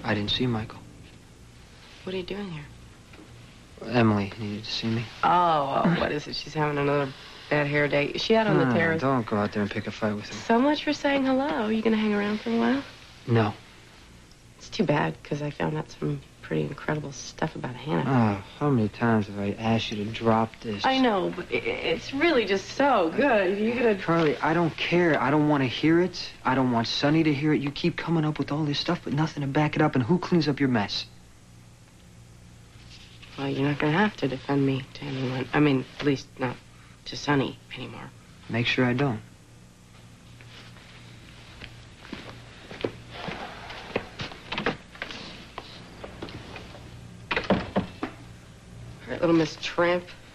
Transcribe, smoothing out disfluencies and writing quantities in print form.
I didn't see Michael. What are you doing here? Emily needed to see me. Oh, what is it? She's having another bad hair day. Is she out on the terrace? Don't go out there and pick a fight with her. So much for saying hello. Are you going to hang around for a while? No. It's too bad, because I found out some pretty incredible stuff about Hannah. Oh, how many times have I asked you to drop this? I know, but it's really just so good. You're going to... Carly, I don't care. I don't want to hear it. I don't want Sonny to hear it. You keep coming up with all this stuff, but nothing to back it up. And who cleans up your mess? Well, you're not going to have to defend me to anyone. I mean, at least not to Sonny anymore. Make sure I don't. All right, little Miss Tramp.